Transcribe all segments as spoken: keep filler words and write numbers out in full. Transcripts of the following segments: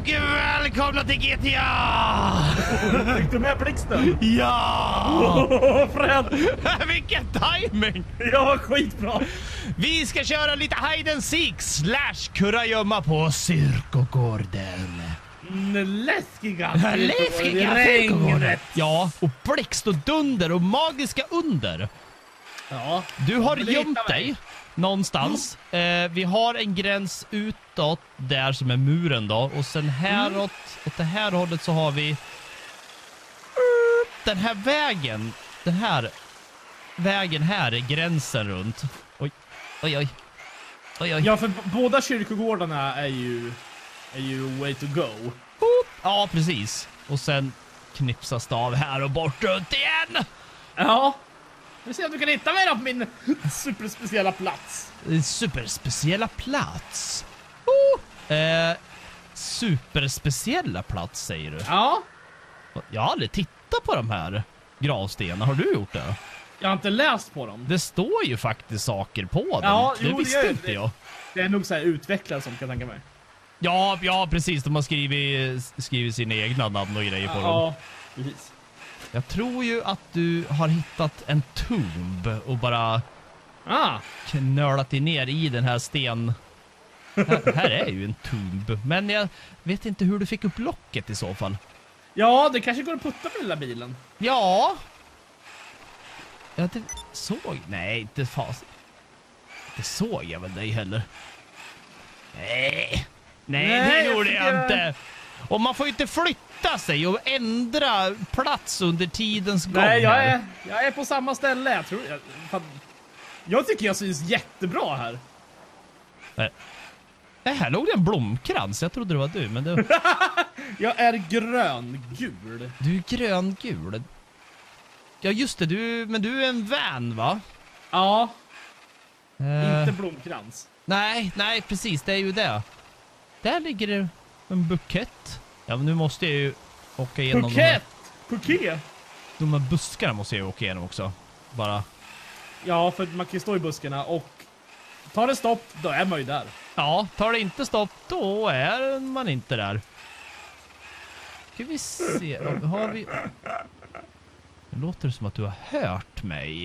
och välkomna till G T A! Fick du med blixten? Ja! Åh, Fred! Vilken timing! Ja, skitbra! Vi ska köra lite hide and seek slash kurragömma på Cirkogården. Mm, läskiga! Läskiga Cirkogården! Ja, och blixt och dunder och magiska under. Ja. Du har Lita gömt mig. dig någonstans. Eh, vi har en gräns utåt där som är muren då. Och sen häråt, mm. åt det här hållet så har vi den här vägen. Den här vägen här är gränsen runt. Oj, oj, oj. Oj, oj. Ja, för b- båda kyrkogårdarna är ju är ju way to go. Ja, precis. Och sen knipsas det av här och bort runt igen. Ja. Vi ser om du kan hitta mig då på min superspeciella plats. Superspeciella plats. Oh. Eh, superspeciella plats säger du. Ja. Jag har aldrig tittat på de här gravstenarna. Har du gjort det? Jag har inte läst på dem. Det står ju faktiskt saker på dem. Ja, det jo, visste det, inte det, jag. Det är nog så här utvecklare som kan tänka mig. Ja, ja, precis. De har skrivit, skrivit sina egna namn och grejer på ja, dem. Ja, precis. Jag tror ju att du har hittat en tomb och bara Ah. knölat dig ner i den här sten. Här, här är ju en tomb. Men jag vet inte hur du fick upp locket i så fall. Ja, det kanske går att putta på den lilla bilen. Ja. Jag inte såg... Nej, inte fast. Det såg jag väl dig heller. Nej. Nej, Nej, det gjorde jag jag tycker- inte. Och man får ju inte flytta sig och ändra plats under tidens gång. Nej, jag här. är, jag är på samma ställe. Jag tror jag, fan, jag tycker jag syns jättebra här. Nej. Nej, här låg det en blomkrans. Jag trodde det var du, men du... Jag är grön-gul. Du är grön-gul. Ja, just det. Du, men du är en van, va? Ja, Eh, inte blomkrans. nej, nej, precis. Det är ju det. Där ligger det en bukett. Ja, men nu måste jag ju åka igenom de här, Bukett! Bukett! de här buskarna måste jag ju åka igenom också. Bara... Ja, för man kan ju stå i buskarna och tar det stopp, då är man ju där. Ja, tar det inte stopp, då är man inte där. Ska vi se. Har vi... Det låter som att du har hört mig.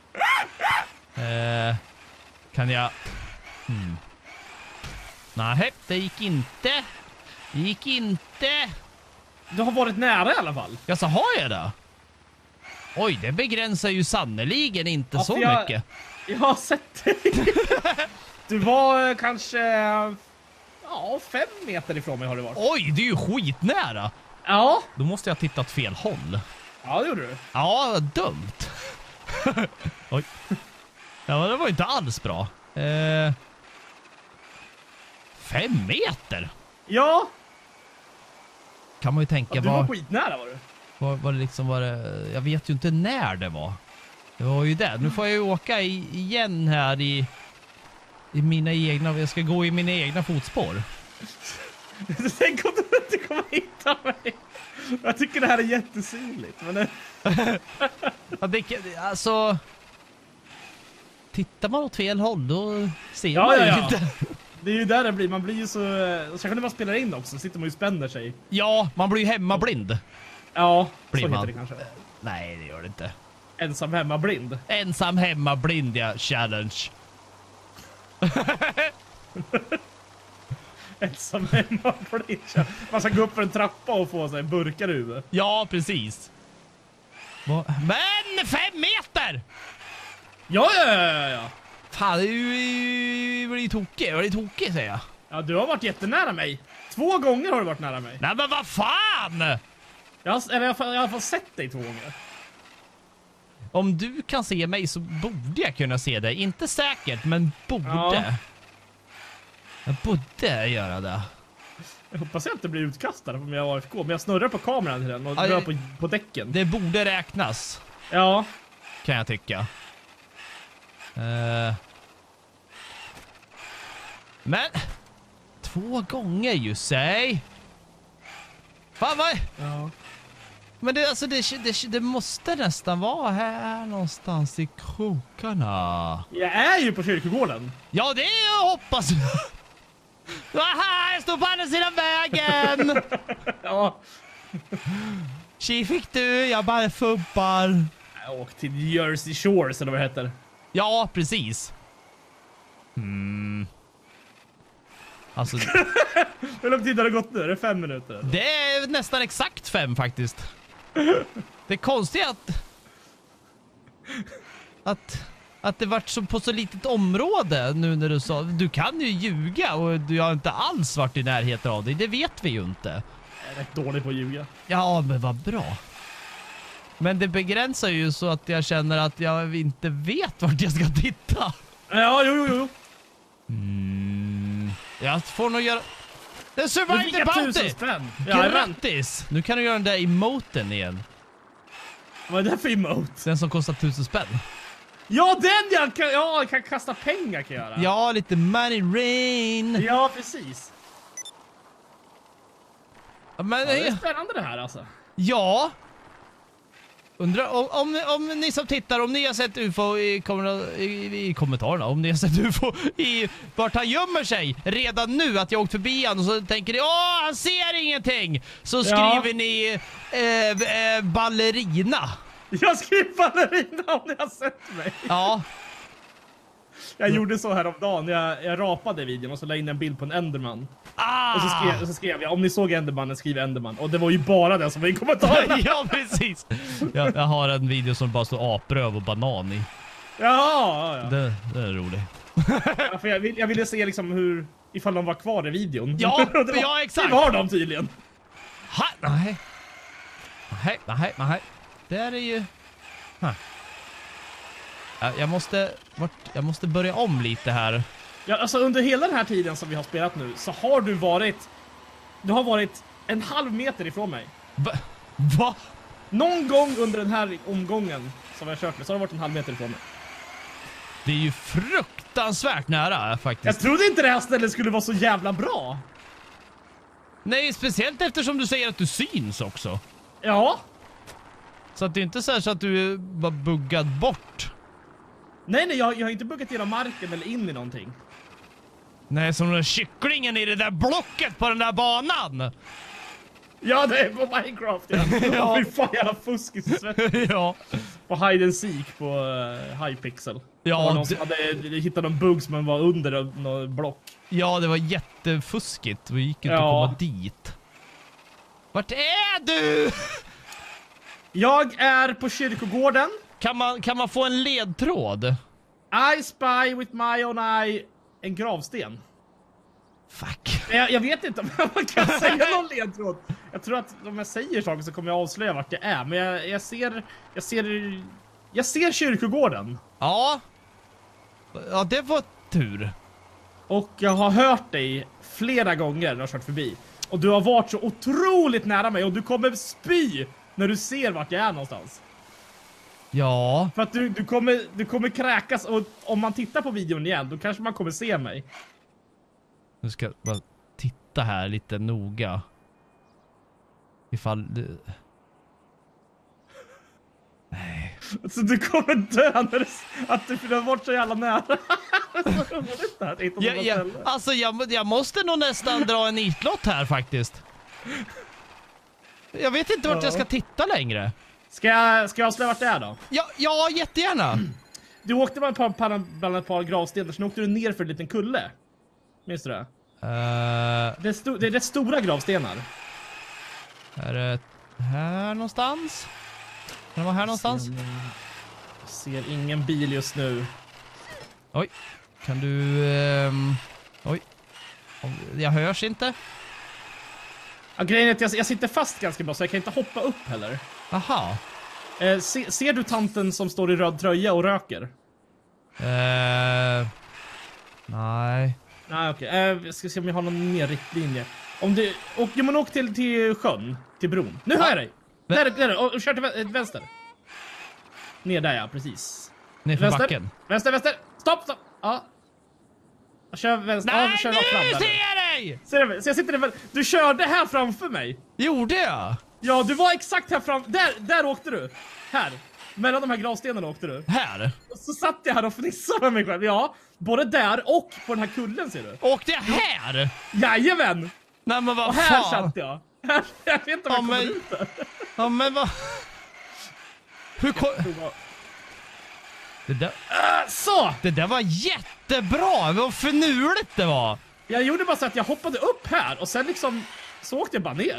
Eh, kan jag... Hmm. Nej, det gick inte. Det gick inte. Du har varit nära i alla fall. Ja, så har jag det. Oj, det begränsar ju sannoliken inte Ja, så för jag- mycket. Jag har sett dig. Du var eh, kanske ja, fem meter ifrån mig har du varit. Oj, det är ju skitnära. Ja, Då måste jag ha tittat fel håll. ja det gjorde du. Ja, dumt. Oj. Ja, men det var inte alls bra. Eh, fem meter? Ja, Kan man ju tänka, ja du var var, skitnära var du. var, var det liksom var det, jag vet ju inte när det var. Det var ju det. Nu får jag ju åka i, igen här i, i mina egna, jag ska gå i mina egna fotspår. Tänk om du inte kommer hitta mig. Jag tycker det här är jättesynligt. Men det... Ja, det, alltså... Tittar man åt fel håll, då ser Ja, man ja, ju ja. inte. Det är ju där det blir. Man blir ju så... Särskilt när man spelar in också, så sitter man ju och spänner sig. Ja, man blir ju hemmablind. Ja, Blir så man. heter det kanske. Nej, det gör det inte. Ensam hemma blind. Ensam hemma blind, ja. Challenge. Ensam hemma blind. Man ska gå upp för en trappa och få sig burkar i huvudet. Ja, precis. Va? Men fem meter! Ja, ja, ja, ja, ja. Fan, du blir tokig. Jag blir tokig, säger jag. Ja, du har varit jättenära mig. Två gånger har du varit nära mig. Nej, men vad fan! Jag har, eller jag har, jag har fått sett dig två gånger. Om du kan se mig så borde jag kunna se dig. Inte säkert, men borde. Ja. Jag borde göra det. Jag hoppas jag inte blir utkastad om jag har A F K. Men jag snurrar på kameran till den och Ja, rör det- på, på däcken. Det borde räknas, Ja. kan jag tycka. Uh. Men två gånger ju, säg. Fan, vad? Ja. Men det, alltså, det, det, det måste nästan vara här någonstans i krokarna. Jag är ju på kyrkogården. Ja, det hoppas jag. Ja, här står på andra sidan vägen! Ja. Tji fick du, jag bara fubbar. Jag åkte till Jersey Shores eller vad det heter. Ja, precis. Mm. Alltså... Hur lång tid har det gått nu? Är det fem minuter? Det är nästan exakt fem faktiskt. Det är konstigt att... Att... Att det vart så på så litet område nu när du sa... Du kan ju ljuga och du har inte alls varit i närheten av dig. Det vet vi ju inte. Jag är rätt dålig på att ljuga. Ja, men vad bra. Men det begränsar ju så att jag känner att jag inte vet vart jag ska titta. Ja, jo, jo, jo. Mm, jag får nog göra... Det är Survive the tusen Bounty! spänn. Ja, Grattis! Nu kan du göra den där emoten igen. vad är det för emote? Den som kostar tusen spänn. Ja, den jag kan, ja, jag kan kasta pengar kan jag göra. Ja, lite money rain. Ja, precis. Men, Ja, det är spännande det här alltså. ja. Undrar om, om, om ni som tittar, om ni har sett U F O i, i, i kommentarerna, om ni har sett U F O i vart han gömmer sig redan nu, att jag åkt förbi han och så tänker ni, åh, han ser ingenting, så skriver ja. ni eh, eh, ballerina. Jag skriver ballerina om ni har sett mig. Ja. Jag gjorde så här om dagen. Jag, jag rapade videon och så la in en bild på en Enderman. Ah. Och så skrev, och så skrev jag, om ni såg Endermannen, skriv Enderman. Och det var ju bara det som var i kommentarerna. Ja, precis. Jag, jag har en video som bara står apröv och banan i. Ja, ja, ja. Det, det är roligt. Ja, för jag, vill, jag ville se liksom hur, ifall de var kvar i videon. Ja, det var, ja exakt. Det var de tydligen. Ha, nej. Nej, nej, nej. Det är ju... Huh. Jag måste, jag måste börja om lite här. Ja, alltså under hela den här tiden som vi har spelat nu så har du varit... Du har varit en halv meter ifrån mig. Va? Va? Någon gång under den här omgången som jag har kört med så har du varit en halv meter ifrån mig. Det är ju fruktansvärt nära faktiskt. Jag trodde inte det här stället skulle vara så jävla bra. Nej, speciellt eftersom du säger att du syns också. Ja. Så att det är inte så att du är bara buggad bort. Nej, nej, jag, jag har inte buggat genom marken eller in i någonting. Nej, som den där kycklingen i det där blocket på den där banan. Ja, det är på Minecraft, ja. Ja. Fy fan, jävla fuskis i svett. Ja. På Hide and Seek på uh, Hypixel. Ja, det var någon det... som hade hittat någon bugg som var under någon block. Ja, det var jättefuskigt. Vi gick inte ja. att komma dit. Vart är du? Jag är på kyrkogården. Kan man, kan man få en ledtråd? I spy with my own eye en gravsten. Fuck. Jag, jag vet inte om man kan säga någon ledtråd. Jag tror att om jag säger saker så kommer jag avslöja vart jag är. Men jag, jag ser... Jag ser... Jag ser kyrkogården. Ja. Ja, det var tur. Och jag har hört dig flera gånger när jag har kört förbi. Och du har varit så otroligt nära mig. Och du kommer spy när du ser vart jag är någonstans. Ja. För att du, du, kommer, du kommer kräkas. Och om man tittar på videon igen, då kanske man kommer se mig. Nu ska jag bara titta här lite noga. Ifall du... Nej. Så du kommer dö när du, att du har varit så jävla nära. ja, ja, alltså jag, jag måste nog nästan dra en nitlott här faktiskt. Jag vet inte vart ja. jag ska titta längre. Ska jag, ska jag avslöja vart det är då? Ja, ja jättegärna. Du åkte bland ett par, bland ett par gravstenar, sen åkte du ner för en liten kulle. Minns du det? Uh, det, är sto, det är rätt stora gravstenar. Är det här någonstans? Kan det vara här någonstans? Jag ser ingen bil just nu. Oj. Kan du... Um, oj. Jag hörs inte. Ja, grejen är att jag, jag sitter fast ganska bra så jag kan inte hoppa upp heller. Aha. Eh, se, ser du tanten som står i röd tröja och röker? Uh, nej. Nej, okej. Okay. Eh, jag ska se om jag har någon mer riktlinje. Om du... Och, ja, men åk till, till sjön. Till bron. Nu hör jag dig! Där, där, där. Och, och kör till vä vänster. Ner där, ja. Precis. Ner för vänster. backen. Vänster, vänster. Stopp, stopp. Ja. Jag kör vänster. Nej, ja, kör nu fram där. ser jag dig! Ser du? Så jag sitter där. Du körde här framför mig. Gjorde jag? Ja, du var exakt här fram. Där, där åkte du. Här. Mellan de här gravstenarna åkte du. Här? Och så satt jag här och fnissade med mig själv. Ja. Både där och på den här kullen ser du. Åkte jag här? Jajamän! Nej men vad Och här fan? satt jag. Jag vet inte om jag Ja, kommer men- ut där. Ja men vad... Hur kom... Det där, Äh, så! det där var jättebra! Vad finurligt det var! Jag gjorde bara så att jag hoppade upp här och sen liksom så åkte jag bara ner.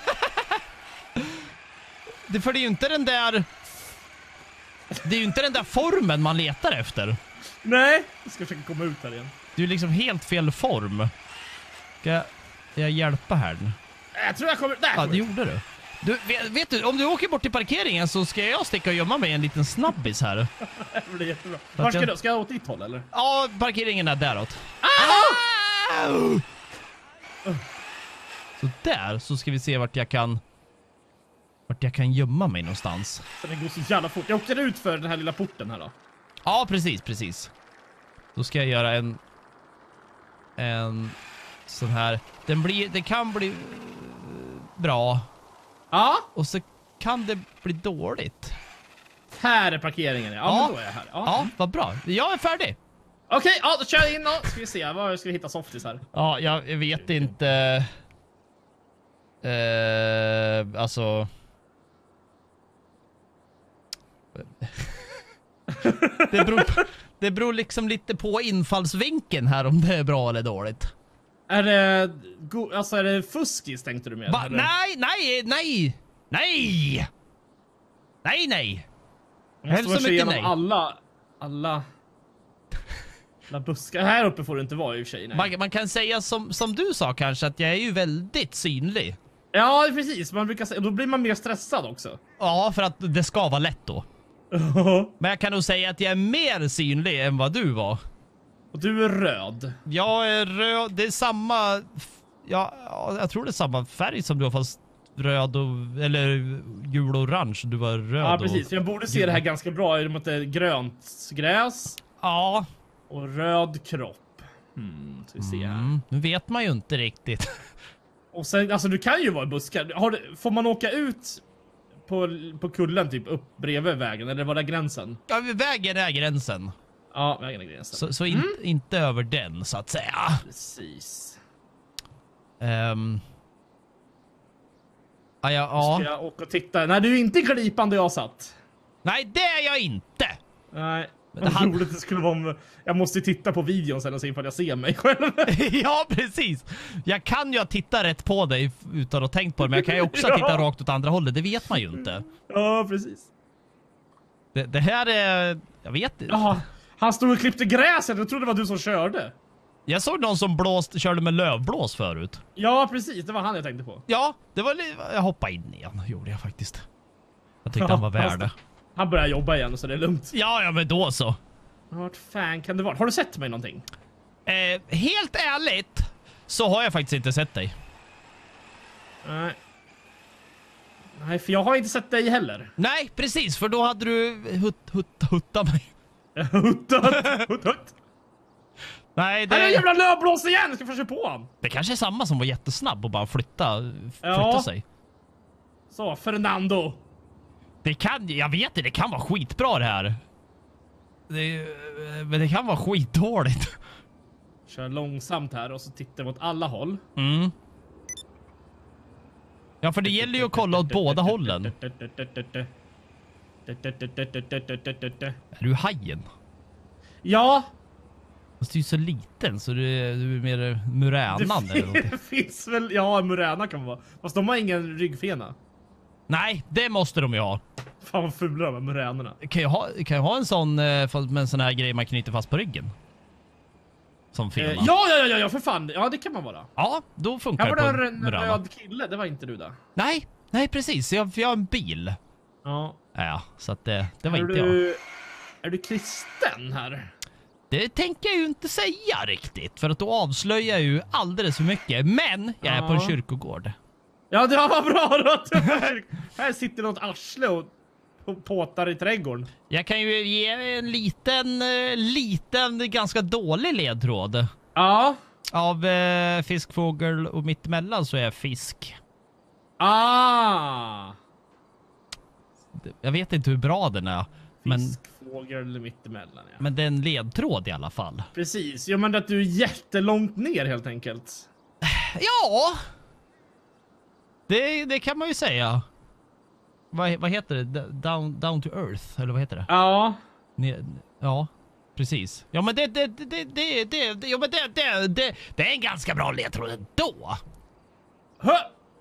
Det, för det är ju inte den där... Det är ju inte den där formen man letar efter. Nej, jag ska försöka komma ut här igen. Det är ju liksom helt fel form. Ska jag, jag hjälpa här nu? Jag tror jag kommer... Där Ja, kommer det jag. gjorde du. Du, vet, vet du, om du åker bort till parkeringen så ska jag sticka och gömma mig en liten snabbis här. Det blir jättebra. Var ska jag- du? Ska jag åt ditt håll eller? Ja, parkeringen är däråt. Au! Så där så ska vi se vart jag kan... Vart jag kan gömma mig någonstans. Så det går så jävla fort. Jag åker ut för den här lilla porten här då. Ja, precis, precis. Då ska jag göra en... En sån här... Den blir... Det kan bli... eh, Bra. Ja, Och så kan det bli dåligt. här är parkeringen. Ja, Ja. men då är jag här. Ja. Ja, vad bra. Jag är färdig. Okej, ja, då kör jag in då. Ska vi se, var ska vi hitta softis här? Ja, jag vet inte... Eh, alltså... det, beror på, det beror liksom lite på infallsvinkeln här om det är bra eller dåligt. Är det... Go- alltså är det fuskis tänkte du med? Va? eller? Nej, nej, nej! Nej! Nej, nej! Jag måste Hälsa man se mycket igenom nej. alla... Alla... Alla buskar. Här uppe får du inte vara i och för sig. Nej. Man, man kan säga som, som du sa kanske att jag är ju väldigt synlig. Ja, precis. Man brukar säga... Då blir man mer stressad också. Ja, för att det ska vara lätt då. Men jag kan nog säga att jag är mer synlig än vad du var. Och du är röd. Jag är röd, det är samma... f- Ja, ja, jag tror det är samma färg som du har, fast röd och... Eller gul och orange. Du var röd Ja, precis. och... Jag borde se det här ganska bra i och med att det är grönt gräs Ja, och röd kropp. Hmm, ska vi se här. mm, nu vet man ju inte riktigt. Och sen, alltså du kan ju vara i buskar. Har du, får man åka ut på, på kullen typ upp bredvid vägen? Eller var det gränsen? Ja, vägen är gränsen. Ja, vägen är gränsen. Så, så in, inte över den, så att säga. Precis. Um, ja, ja, Ska ja. jag åka och titta? Nej, du är inte i glipan där jag satt. Nej, det är jag inte. Nej. Men Vad han- roligt det skulle vara om... Jag måste titta på videon sen och se ifall jag ser mig själv. Ja, precis. Jag kan ju titta rätt på dig utan att tänkt på det, men jag kan ju också Ja. titta rakt åt andra hållet. Det vet man ju inte. Ja, precis. Det, det här är... Jag vet inte. Jaha. Han stod och klippte gräset. Jag trodde det var du som körde. Jag såg någon som blåst, körde med lövblås förut. Ja, precis. Det var han jag tänkte på. Ja, det var li- jag hoppade in igen, gjorde jag faktiskt. Jag tyckte han var värd det. Han börjar jobba igen så det är lugnt. Ja, ja, men då så. Vart fan kan det vara? Har du sett mig någonting? Eh, helt ärligt så har jag faktiskt inte sett dig. Nej. Nej, för jag har inte sett dig heller. Nej, precis, för då hade du hutt, hutt, huttat mig. Huttat, huttat. Nej, Här är en det, jävla lövblås igen! Jag ska försöka på han. det kanske är samma som var jättesnabb och bara flytta, flytta Ja. sig. Så, Fernando. Det kan, jag vet inte, det kan vara skitbra det här. Det, men det kan vara skitdåligt. Kör långsamt här och så tittar mot alla håll. Mm. Ja, för det gäller ju att kolla åt båda hållen. Är du hajen? Ja, Fast du är ju så liten så du är, du är mer muränan eller det någonting. finns väl... Ja, muräna kan vara. Fast de har ingen ryggfena. Nej, det måste de ju ha. Fan vad fula de här muränerna. Kan jag ha, kan jag ha en sån eh, fast med en sån här grej man knyter fast på ryggen? Som Eh, fena. ja, ja, ja, ja, för fan. Ja, det kan man vara. Ja, då funkar Här var det det på en murana. röd kille, det var inte du där. Nej, nej precis. Jag, jag har en bil. Ja. Ja, så att det, det var är inte du, jag. Är du kristen här? Det tänker jag ju inte säga riktigt, för att då avslöjar jag ju alldeles för mycket. Men jag är på en Ja. kyrkogård. Ja, det var bra då. Här, här sitter något arsle och och påtar i trädgården. Jag kan ju ge en liten, eh, liten, ganska dålig ledtråd. Ja. Av eh, fiskfågel och mittemellan så är jag fisk. Ah. Jag vet inte hur bra den är. Men Fiskfågel Vågar eller mittemellan, ja. Men det är en ledtråd i alla fall. Precis, ja men att du är jättelångt ner helt enkelt. Ja! Det, det kan man ju säga. Vad, vad heter det? Down, down to earth, eller vad heter det? Ja. Ne, ja, precis. Ja men det, det, det, det, det, det, ja, men det, det, det, det är en ganska bra ledtråd ändå. Hö!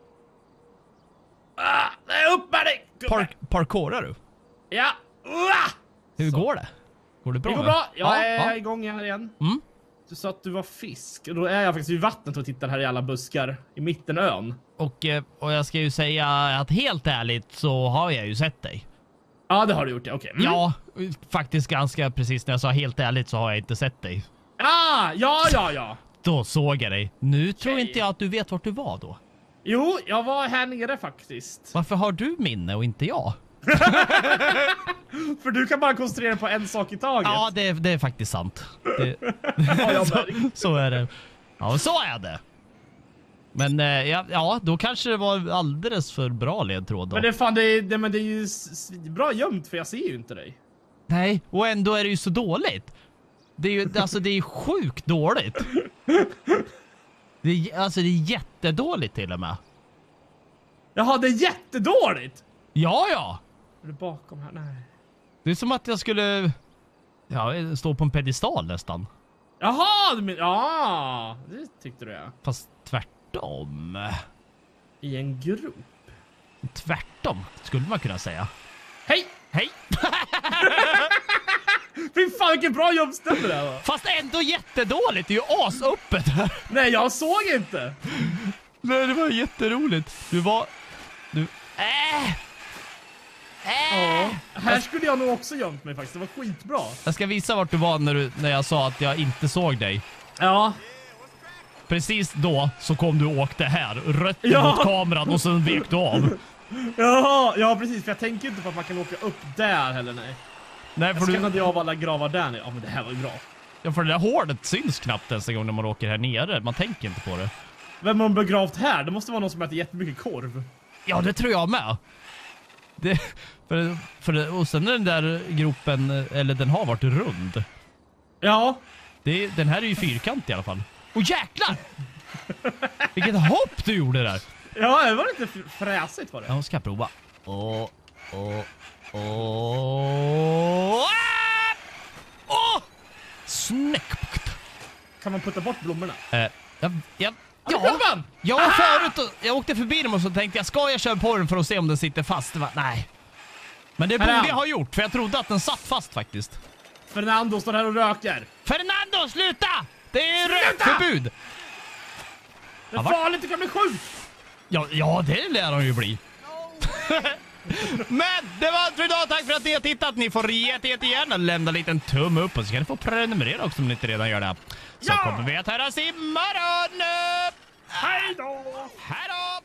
Ah, det är upp med dig! Park, parkourar du? Ja. Uh! Hur Så. går det? Går det bra? Det går nu? bra, jag Ja, är ja. igång här igen. Mm. Du sa att du var fisk, och då är jag faktiskt vid vattnet och tittar här i alla buskar i mitten ön. Och, eh, och jag ska ju säga att helt ärligt så har jag ju sett dig. Ja, det har du gjort, ja. Okej. Mm. Ja, faktiskt ganska precis när jag sa helt ärligt så har jag inte sett dig. Ah, ja, ja, ja. Då såg jag dig. Nu tror Okej. inte jag att du vet vart du var då. Jo, jag var här nere faktiskt. Varför har du minne och inte jag? För du kan bara koncentrera dig på en sak i taget. Ja, det, det är faktiskt sant. Det, Ja, jag så, märkt. så är det. Ja, så är det. Men eh, ja, ja, då kanske det var alldeles för bra ledtråd då. Men det, fan, det, är, det, men det är ju s- bra gömt för jag ser ju inte dig. Nej, och ändå är det ju så dåligt. Det är ju, alltså det är sjukt dåligt. Det är, alltså det är jättedåligt till och med. Jaha, det är jättedåligt! Ja, ja. Är du bakom här? Nej. Det är som att jag skulle ja, stå på en pedestal nästan. Jaha, du men, ja, det tyckte du ja. Fast tvärtom. I en grop. Tvärtom skulle man kunna säga. Hej! Hej! Fy fan vilken bra jobbställe det här var. Fast ändå jättedåligt. Det är ju asöppet här. Nej, jag såg inte. Nej, det var jätteroligt. Du var... Du... Äh! Ja, Äh! här skulle jag nog också gömt mig faktiskt. Det var skitbra. Jag ska visa vart du var när, du, när jag sa att jag inte såg dig. Ja. Precis då så kom du och åkte här. Rött Ja. mot kameran och sen vek du av. Ja, ja precis. För jag tänker inte på att man kan åka upp där heller, nej. Nej, Jag för, du, skannade av alla gravar där nere. Ja, men det här var ju bra. ja, för det där hålet syns knappt ens en gång när man åker här nere. Man tänker inte på det. Vem har begravt här? Det måste vara någon som äter jättemycket korv. Ja, det tror jag med. Det, för, för det, och sen är den där gropen, eller den har varit rund. Ja. Det, den här är ju fyrkant i alla fall. Åh jäklar! Vilket hopp du gjorde där. Ja, det var lite f- fräsigt var det. Ja, ska jag prova. Åh, åh, åh. Åh! Snyggt! Kan man putta bort blommorna? Eh, jag, jag, Ja, ja, man! jag var förut och jag åkte förbi dem och så tänkte jag, ska jag köra på den för att se om den sitter fast? Det var, nej. Men det Här är borde han. jag ha gjort, för jag trodde att den satt fast faktiskt. Fernando står här och röker. Fernando, sluta! Det är Sluta! rökförbud! Det är Ja, va? farligt, du kan bli sjuk. Ja, ja, det lär de ju bli. Men det var allt för idag. Tack för att ni har tittat. Ni får jätte, jättegärna lämna en liten tumme upp och så kan ni få prenumerera också om ni inte redan gör det. Så Ja! kommer vi att höras imorgon. Hej då! Hej då!